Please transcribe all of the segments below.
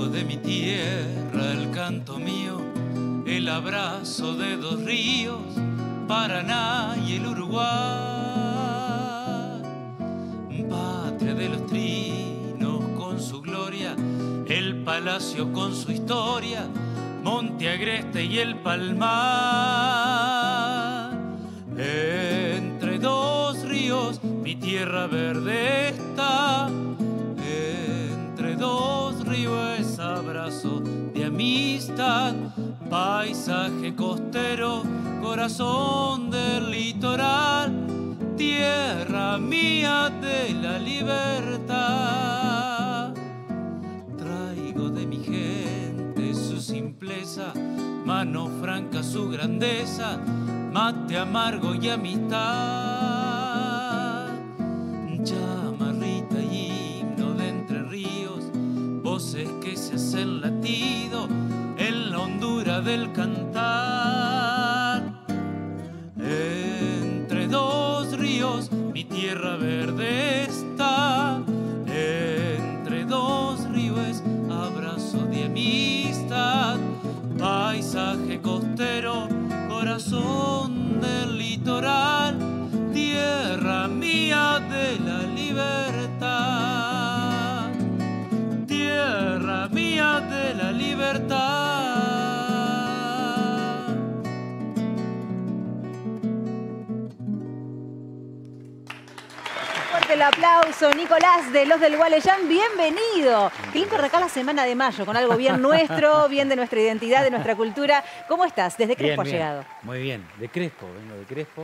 de mi tierra, el canto mío, el abrazo de dos ríos, Paraná y el Uruguay. Patria de los trinos con su gloria, el palacio con su historia, Monte Agreste y el Palmar. Entre dos ríos mi tierra verde está, entre dos ríos es abrazo de amistad, paisaje costero, corazón del litoral, tierra mía de la libertad. Traigo de mi gente su simpleza, mano franca su grandeza, mate amargo y amistad. Chamarrita y himno de Entre Ríos, voces que se hacen latido en la hondura del cantar. Entre dos ríos mi tierra verde está, entre dos ríos abrazo de amistad, paisaje costero, corazón del litoral, tierra mía de la libertad, tierra mía de la libertad. Fuerte el aplauso, Nicolás de los del Gualeyán, bienvenido. Qué lindo arrancar la semana de mayo con algo bien nuestro, bien de nuestra identidad, de nuestra cultura. ¿Cómo estás? ¿Desde Crespo has llegado? Muy bien, de Crespo, vengo de Crespo.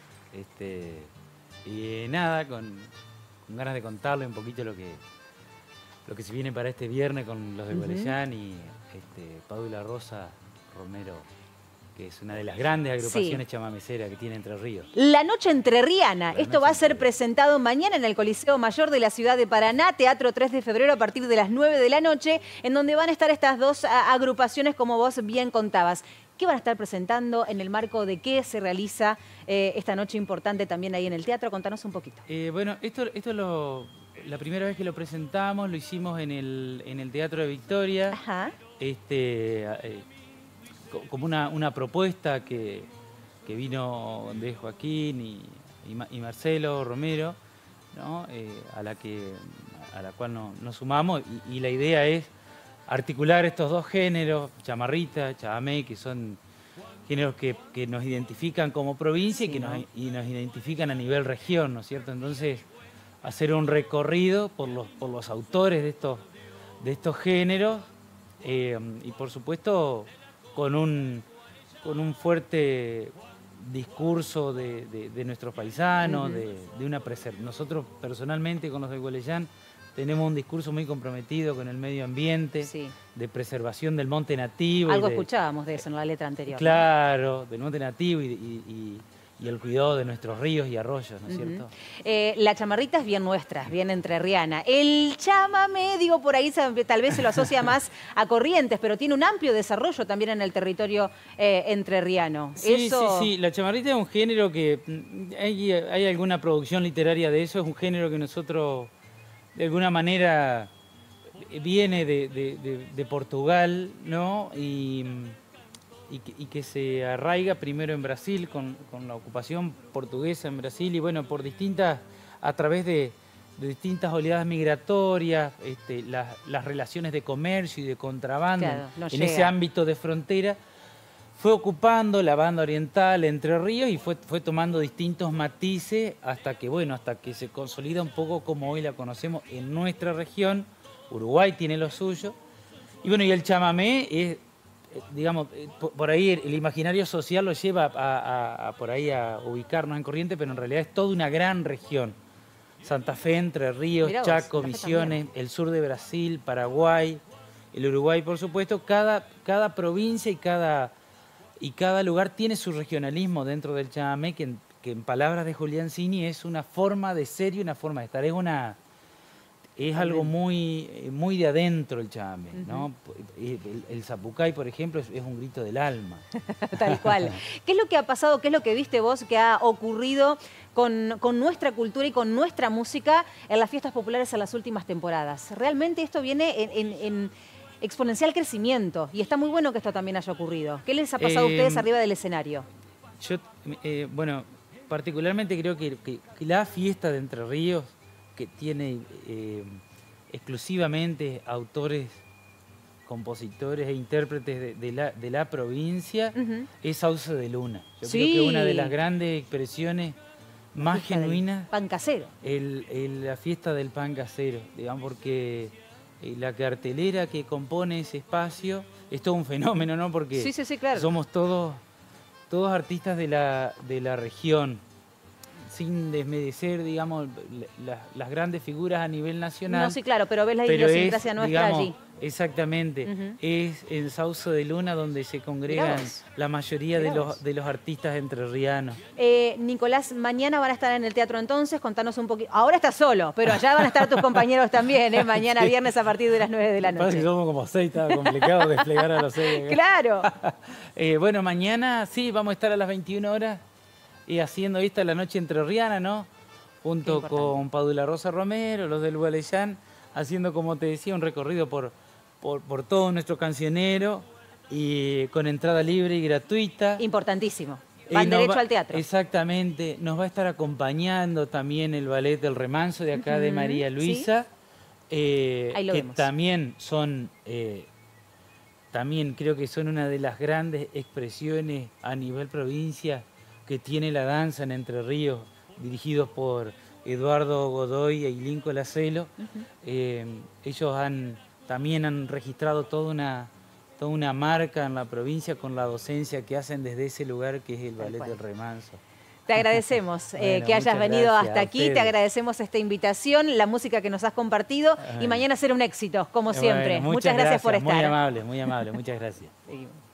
Y nada, con ganas de contarle un poquito lo que se viene para este viernes con los del Gualeyán y Paula Rosa Romero, que es una de las grandes agrupaciones chamameceras que tiene Entre Ríos. La Noche Entrerriana. Esto va a ser presentado mañana en el Coliseo Mayor de la ciudad de Paraná, Teatro 3 de febrero a partir de las 9 de la noche, en donde van a estar estas dos agrupaciones, como vos bien contabas. ¿Qué van a estar presentando? ¿En el marco de qué se realiza esta noche importante también ahí en el teatro? Contanos un poquito. Bueno, esto la primera vez que lo presentamos lo hicimos en el Teatro de Victoria. Ajá. Como una propuesta que vino de Joaquín y Marcelo Romero, ¿no? a la cual nos sumamos, y la idea es articular estos dos géneros, chamarrita, chamamé, que son géneros que nos identifican como provincia, sí, y nos identifican a nivel región, ¿no es cierto? Entonces, hacer un recorrido por los autores de estos géneros, y por supuesto con un fuerte discurso de nuestros paisanos, nosotros personalmente con los del Gualeyán tenemos un discurso muy comprometido con el medio ambiente, sí, de preservación del monte nativo. Algo escuchábamos de eso en la letra anterior. Claro, ¿no? Del monte nativo y el cuidado de nuestros ríos y arroyos, ¿no es cierto? La chamarrita es bien nuestra, es bien entrerriana. El chamamé, digo, por ahí tal vez se lo asocia más a Corrientes, pero tiene un amplio desarrollo también en el territorio entrerriano. Sí, sí, la chamarrita es un género que hay alguna producción literaria de eso, es un género que nosotros de alguna manera viene de Portugal, ¿no? Y que se arraiga primero en Brasil con la ocupación portuguesa en Brasil, y bueno, a través de distintas oleadas migratorias, las relaciones de comercio y de contrabando, claro, en ese ámbito de frontera, fue ocupando la banda oriental, Entre Ríos, y fue tomando distintos matices hasta que se consolida un poco como hoy la conocemos en nuestra región. Uruguay tiene lo suyo. Y bueno, y el chamamé es, digamos, por ahí el imaginario social lo lleva por ahí a ubicarnos en Corrientes, pero en realidad es toda una gran región. Santa Fe, Entre Ríos, Chaco, Misiones, el sur de Brasil, Paraguay, el Uruguay, por supuesto. Cada provincia y cada lugar tiene su regionalismo dentro del chamamé, que en palabras de Julián Cini es una forma de ser y una forma de estar. Es algo muy de adentro el chamamé, ¿no? El zapucay, por ejemplo, es un grito del alma. Tal cual. ¿Qué es lo que ha pasado, qué es lo que viste vos que ha ocurrido con nuestra cultura y con nuestra música en las fiestas populares en las últimas temporadas? ¿Realmente esto viene exponencial crecimiento. Y está muy bueno que esto también haya ocurrido. ¿Qué les ha pasado a ustedes arriba del escenario? Yo, bueno, particularmente creo que la fiesta de Entre Ríos, que tiene exclusivamente autores, compositores e intérpretes de la provincia, es Sauce de Luna. Yo creo que una de las grandes expresiones más genuinas, pan casero. La fiesta del pan casero, digamos, porque la cartelera que compone ese espacio es todo un fenómeno, ¿no? Porque sí, claro. somos todos artistas de la región, sin desmerecer, digamos, las grandes figuras a nivel nacional. No, sí, claro, pero ves la idiosincrasia nuestra, digamos, allí. Exactamente. Es en Sauce de Luna donde se congregan la mayoría de los artistas entrerrianos. Nicolás, mañana van a estar en el teatro entonces, contanos un poquito. Ahora estás solo, pero allá van a estar tus compañeros también, mañana sí. Viernes a partir de las 9 de la noche. Pasa que somos como 6, estaba complicado desplegar a los 6. ¡Claro! Bueno, mañana sí, vamos a estar a las 21 horas haciendo esta la noche entrerriana, ¿no? Junto con Padula Rosa Romero, los del Gualeyán, haciendo, como te decía, un recorrido por todo nuestro cancionero y con entrada libre y gratuita. Importantísimo. Van derecho al teatro. Exactamente. Nos va a estar acompañando también el ballet del Remanso de acá de María Luisa. ¿Sí? Ahí lo que vemos. También son, también creo que son una de las grandes expresiones a nivel provincia que tiene la danza en Entre Ríos, dirigidos por Eduardo Godoy y Lincoln Lacelo. Ellos también han registrado toda una marca en la provincia con la docencia que hacen desde ese lugar que es el Ballet del Remanso. Te agradecemos que hayas venido hasta aquí, te agradecemos esta invitación, la música que nos has compartido y mañana será un éxito, como siempre. Muchas gracias por estar. Muy amable, muchas gracias. Seguimos.